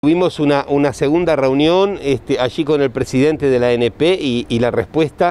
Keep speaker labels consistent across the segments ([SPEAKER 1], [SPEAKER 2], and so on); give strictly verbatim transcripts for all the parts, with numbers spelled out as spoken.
[SPEAKER 1] Tuvimos una, una segunda reunión este, allí con el presidente de la A N P y, y la respuesta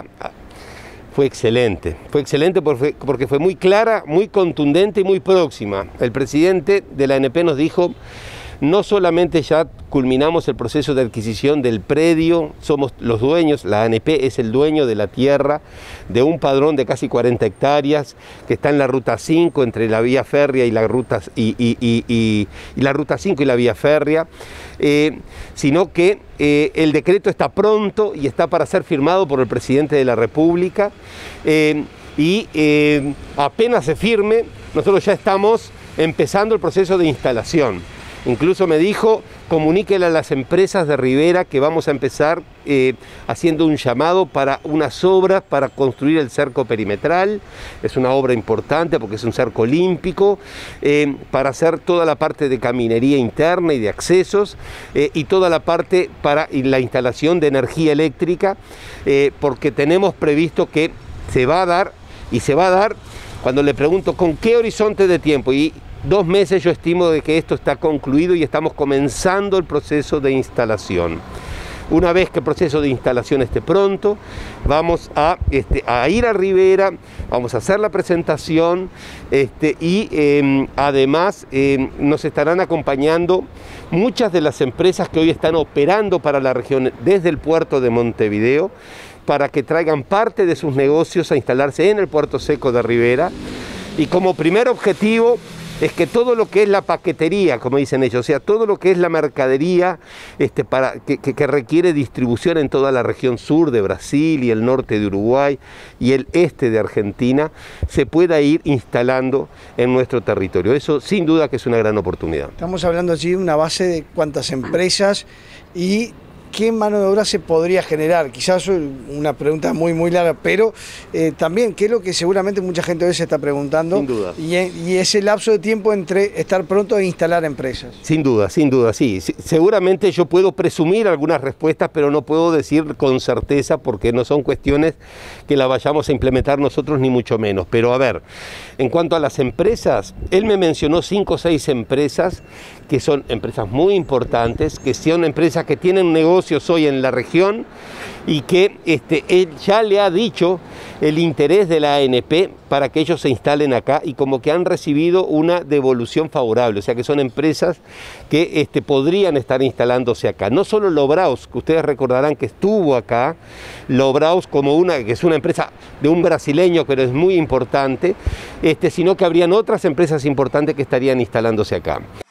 [SPEAKER 1] fue excelente. Fue excelente porque, porque fue muy clara, muy contundente y muy próxima. El presidente de la A N P nos dijo: no solamente ya culminamos el proceso de adquisición del predio, somos los dueños, la A N P es el dueño de la tierra, de un padrón de casi cuarenta hectáreas que está en la ruta cinco, entre la vía férrea y la ruta, y, y, y, y, y la ruta cinco y la vía férrea, eh, sino que eh, el decreto está pronto y está para ser firmado por el presidente de la República, eh, y eh, apenas se firme, nosotros ya estamos empezando el proceso de instalación. Incluso me dijo: comuníquele a las empresas de Rivera que vamos a empezar eh, haciendo un llamado para unas obras para construir el cerco perimetral. Es una obra importante porque es un cerco olímpico, eh, para hacer toda la parte de caminería interna y de accesos, eh, y toda la parte para la instalación de energía eléctrica, eh, porque tenemos previsto que se va a dar, y se va a dar, cuando le pregunto con qué horizonte de tiempo, y dos meses yo estimo de que esto está concluido y estamos comenzando el proceso de instalación. Una vez que el proceso de instalación esté pronto, vamos a, este, a ir a Rivera, vamos a hacer la presentación, este, y eh, además eh, nos estarán acompañando muchas de las empresas que hoy están operando para la región desde el puerto de Montevideo, para que traigan parte de sus negocios a instalarse en el puerto seco de Rivera. Y como primer objetivo es que todo lo que es la paquetería, como dicen ellos, o sea, todo lo que es la mercadería este, para, que, que, que requiere distribución en toda la región sur de Brasil y el norte de Uruguay y el este de Argentina, se pueda ir instalando en nuestro territorio. Eso sin duda que es una gran oportunidad.
[SPEAKER 2] Estamos hablando allí de una base de cuántas empresas y ¿qué mano de obra se podría generar? Quizás una pregunta muy muy larga, pero eh, también, ¿qué es lo que seguramente mucha gente hoy se está preguntando?
[SPEAKER 1] Sin duda.
[SPEAKER 2] Y, y ese lapso de tiempo entre estar pronto e instalar empresas.
[SPEAKER 1] Sin duda, sin duda, sí. Seguramente yo puedo presumir algunas respuestas, pero no puedo decir con certeza porque no son cuestiones que la vayamos a implementar nosotros, ni mucho menos. Pero a ver, en cuanto a las empresas, él me mencionó cinco o seis empresas que son empresas muy importantes, que son empresas que tienen negocios hoy en la región y que este, él ya le ha dicho el interés de la A N P para que ellos se instalen acá y como que han recibido una devolución favorable, o sea que son empresas que este, podrían estar instalándose acá. No solo Lobraus, que ustedes recordarán que estuvo acá, Lobraus como una, que es una empresa de un brasileño pero es muy importante, este, sino que habrían otras empresas importantes que estarían instalándose acá.